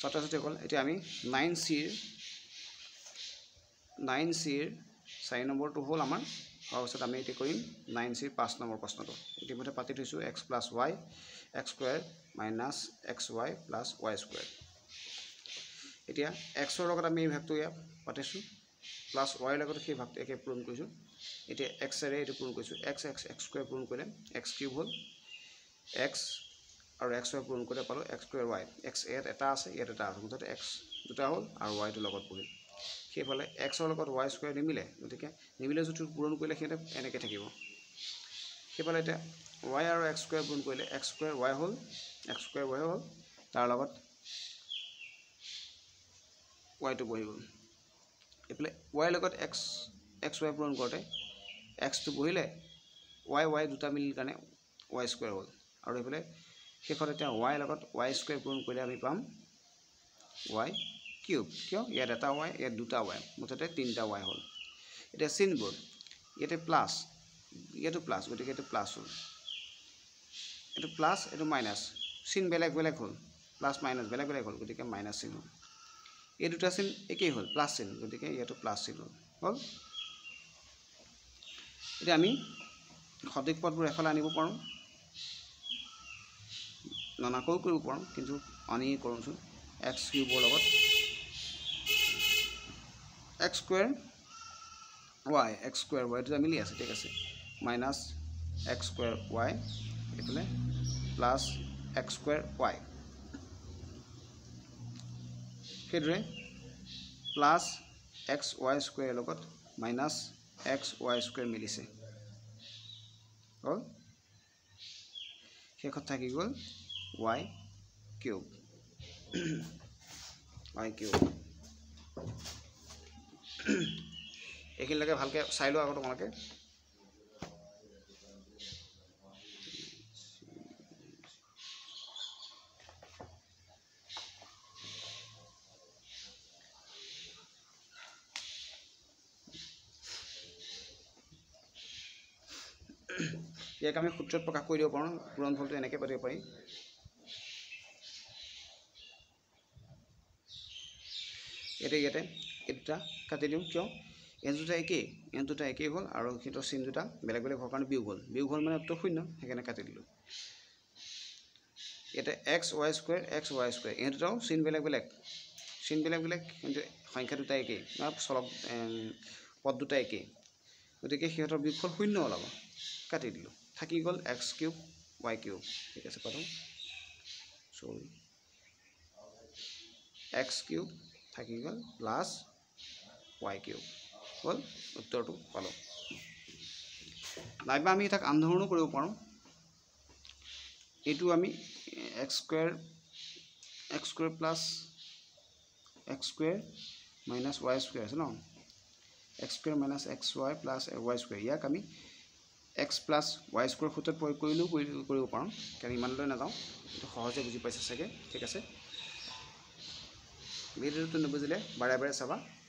ছাত্ৰ-ছাত্ৰীসকল এতিয়া আমি 9C ৰ 4 নম্বৰটো হ'ল আমাৰ তাৰপিছত আমি এতিয়া কৰিম 9C ৰ 5 নম্বৰ প্ৰশ্নটো ইতিমধ্যে পাতি থৈছোঁ x + y x² - xy + y²। এতিয়া x ৰ লগত আমি এই ভাগটো ইয়াত পাতিছোঁ প্লাছ y ৰ লগত সেই ভাগটো একে পূৰণ কৰিছোঁ। এতিয়া x ৰে এইটো পূৰণ কৰিছোঁ x² পূৰণ কৰিলে x³ হ'ল x আৰু x পূৰণ কৰিলে পালোঁ x² y x ইয়াত এটা আছে ইয়াত এটা আছে মুঠতে x দুটা হ'ল আৰু y টো লগত পৰিল। সেইফালে x ৰ লগত y² নিমিলে গতিকে নিমিলে যিটো পূৰণ কৰিলে সিহঁতে এনেকৈ থাকিব। সেইফালে এতিয়া y আৰু x² পূৰণ কৰিলে x² y হ'ল তাৰ লগত y টো বহি গ'ল। এইফালে y লগত xy পূৰণ কৰোঁতে x টো বহিলে y দুটা মিলিল কাৰণে y² হ'ল আৰু এইফালে শেষত এতিয়া y লগত y² পূৰণ কৰিলে আমি পাম y³ কিয় ইয়াত এটা y ইয়াত দুটা y মুঠতে তিনিটা y হ'ল। এতিয়া চিনবোৰ ইয়াতে প্লাছ ইয়াতো প্লাছ গতিকে এইটো প্লাছ হ'ল এইটো প্লাছ এইটো মাইনাছ চিন বেলেগ বেলেগ হ'ল প্লাছ মাইনাছ বেলেগ বেলেগ হ'ল গতিকে মাইনাছ চিন হ'ল। এই দুটা চিন একেই হ'ল প্লাছ চিন গতিকে ইয়াতো প্লাছ চিন হ'ল। এতিয়া আমি সঠিক পদবোৰ এফালে আনিব পাৰোঁ ননাকৈও কৰিব পাৰোঁ কিন্তু আনি কৰোঁচোন x³ লগত x² y দুটা মিলি আছে ঠিক আছে মাইনাছ x² y এইফালে প্লাছ x² y সেইদৰে প্লাছ xy² লগত মাইনাছ xy² মিলিছে হ'ল শেষত থাকি গ'ল y³ এইখিনিলৈকে ভালকৈ চাই লোৱা আকৌ তোমালোকে। ইয়াক আমি সূত্ৰত প্ৰকাশ কৰি দিব পাৰোঁ পূৰণফলটো এনেকৈ পাতিব পাৰি ইয়াতে এই দুটা কাটি দিওঁ কিয় এন দুটা একেই হ'ল আৰু সিহঁতৰ চিন দুটা বেলেগ বেলেগ হোৱাৰ কাৰণে বিয়োগ হ'ল মানে উত্তৰ 0 সেইকাৰণে কাটি দিলোঁ। ইয়াতে xy² এই দুটাও চিন বেলেগ বেলেগ কিন্তু সংখ্যা দুটা একেই চলক পদ দুটা একেই গতিকে সিহঁতৰ বিয়োগফল 0 ওলাব কাটি দিলোঁ থাকি গ'ল x³ y³ ঠিক আছে পাতোঁ x³ থাকি গ'ল প্লাছ y³ হ'ল উত্তৰটো পালোঁ। নাইবা আমি তাক আনধৰণো কৰিব পাৰোঁ এইটো আমি x² plus x² minus y² আছে ন x² minus xy plus y² ইয়াক আমি x প্লাছ y² সূত্ৰত প্ৰয়োগ কৰিলেও কৰিব পাৰোঁ কাৰণ ইমানলৈ নাযাওঁ এইটো সহজে বুজি পাইছে চাগে ঠিক আছে। ভিডিঅ'টো নুবুজিলে বাৰে বাৰে চাবা।